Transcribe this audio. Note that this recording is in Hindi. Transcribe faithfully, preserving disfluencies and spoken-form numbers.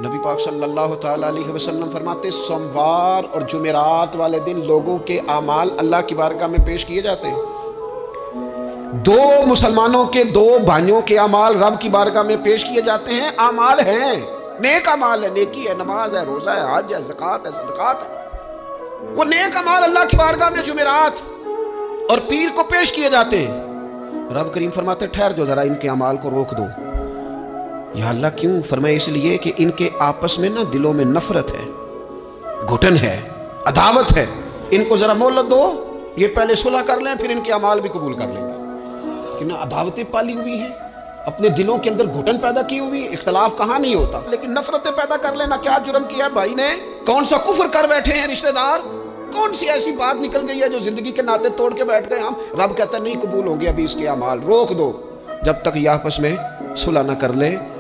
नबी पाक सल्लल्लाहु ताला अलैहि वसल्लम फरमाते सोमवार और जुमेरात वाले दिन लोगों के आमाल अल्लाह की बारगाह में पेश किए जाते हैं। दो मुसलमानों के दो भाइयों के अमाल रब की बारगाह में पेश किए जाते हैं। अमाल हैं, नेक अमाल है, नेकी है, नमाज है, रोजा है, हज है, ज़कात है, सदकात है। वो नेक अमाल अल्लाह की बारगाह में जुमेरात और पीर को पेश किए जाते हैं। रब करीम फरमाते ठहर जो जरा, इनके अमाल को रोक दो। या अल्लाह क्यों? फरमाए इसलिए कि इनके आपस में ना दिलों में नफरत है, घुटन है, अदावत है। इनको जरा मोहलत दो, ये पहले सुलह कर लें, फिर इनके अमाल भी कबूल कर लेंगे। कि ना अदावतें पाली हुई हैं, अपने दिलों के अंदर घुटन पैदा की हुई। इख्तलाफ कहाँ नहीं होता, लेकिन नफरतें पैदा कर लेना। क्या जुर्म किया भाई ने? कौन सा कुफर कर बैठे हैं रिश्तेदार? कौन सी ऐसी बात निकल गई है जो जिंदगी के नाते तोड़ के बैठ गए हम? रब कहता नहीं कबूल होंगे अभी इसके अमाल, रोक दो जब तक ये आपस में सुलह न कर ले।